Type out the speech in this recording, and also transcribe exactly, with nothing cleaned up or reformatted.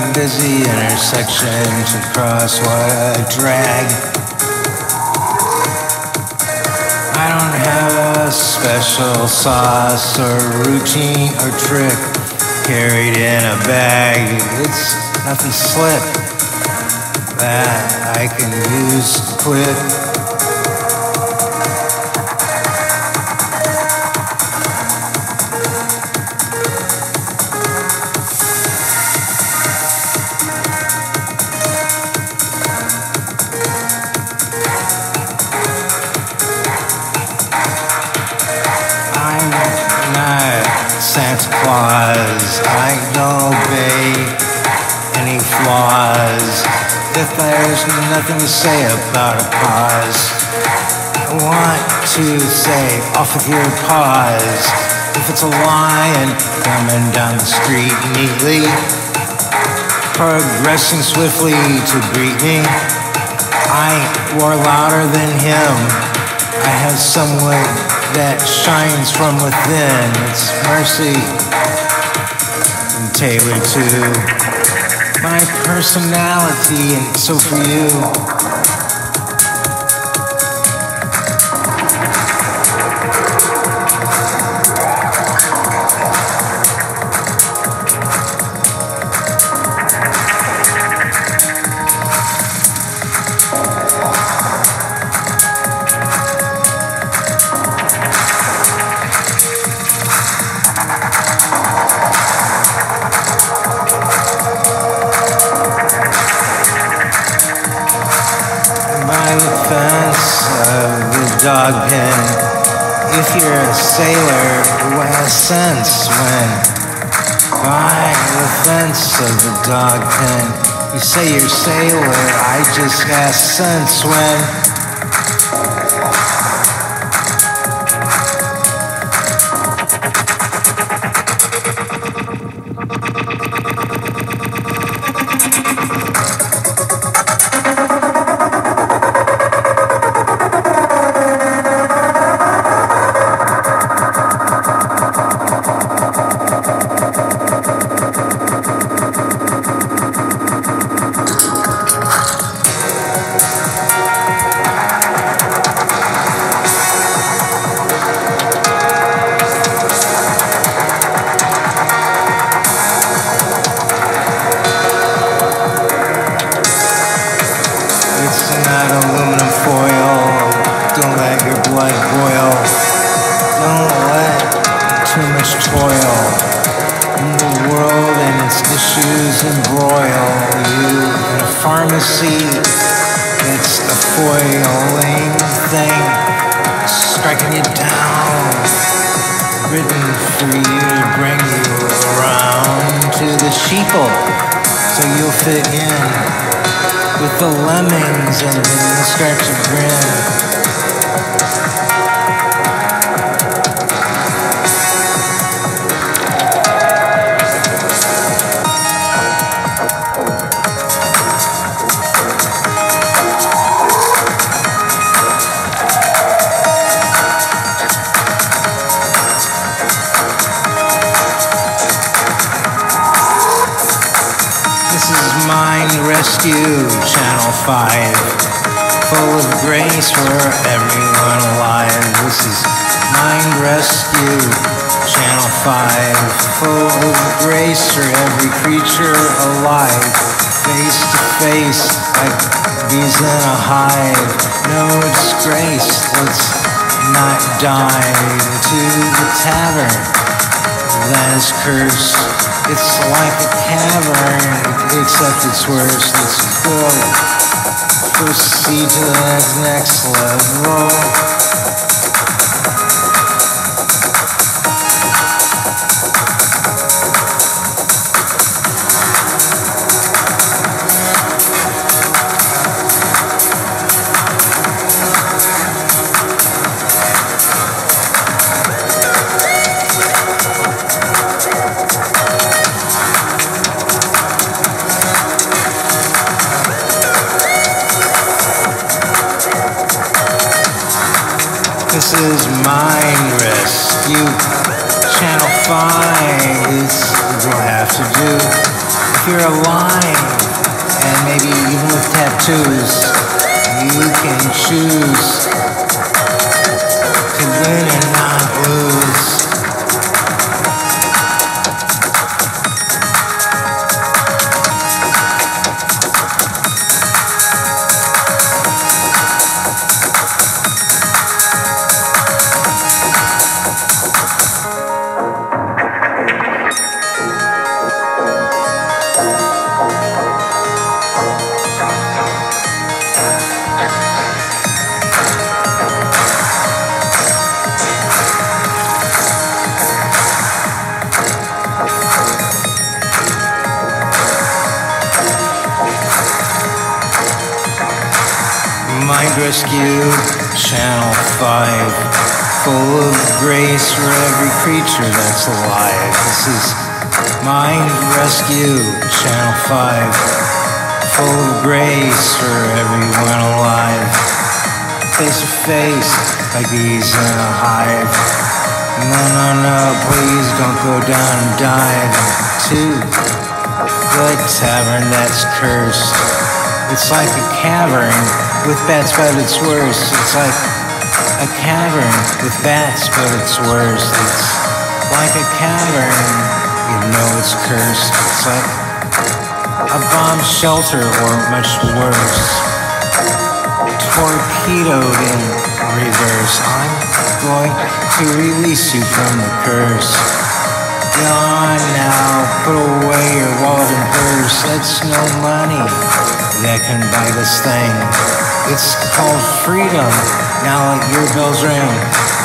busy intersection to cross, what a drag. I don't have a special sauce or routine or trick carried in a bag. It's nothing slick that I can use quick. Santa Claus, I don't obey any flaws. If there's nothing to say about a cause, I want to say, off with your paws. If it's a lion coming down the street neatly, progressing swiftly to greet me, I roar louder than him. I have someone that shines from within. It's mercy and tailored to my personality, and so for you. Dog pen. If you're a sailor who has sense when by the fence of the dog pen, you say you're sailor, I just got sense when it's the foiling thing striking you down, written for you to bring you around to the sheeple so you'll fit in with the lemmings and then start to grin. Rescue Channel five, full of grace for everyone alive. This is Mind Rescue Channel five, full of grace for every creature alive. Face to face like bees in a hive. No disgrace, let's not dive into the tavern that is cursed. It's like a cavern, except it's worse. Let's go proceed to the next level. This is Mind Rescue Channel five. It's will have to do. If you're alive, and maybe even with tattoos, you can choose to win and not lose. Mind Rescue, Channel five, full of grace for every creature that's alive. This is Mind Rescue, Channel five, full of grace for everyone alive. Face to face, like bees in a hive. No, no, no, please don't go down and dive to the tavern that's cursed. It's like a cavern with bats, but it's worse. It's like a cavern with bats, but it's worse. It's like a cavern, you know it's cursed. It's like a bomb shelter, or much worse, torpedoed in reverse. I'm going to release you from the curse. Gone now, put away your wallet and purse. That's no money that can buy this thing. It's called freedom. Now let your bells ring.